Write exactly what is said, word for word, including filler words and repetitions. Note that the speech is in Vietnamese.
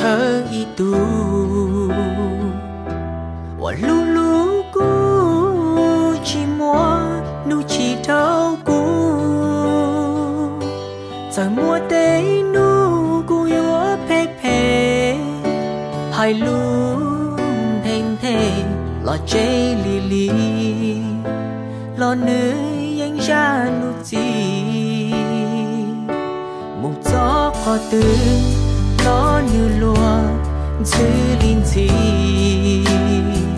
chờ ý tu và lu lu cu chỉ mua nu chỉ thâu cu giờ mua tế nu cu yo pe pe hai lu thèn thề lo chê li li lo nữ yang ra nu chi một gió có từ lo như lúa giữ linh chi